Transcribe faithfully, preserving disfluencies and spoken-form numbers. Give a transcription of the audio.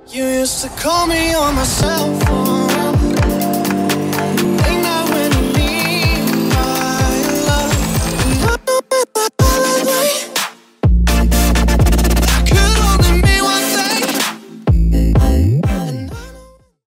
You used to call me on my cell phone.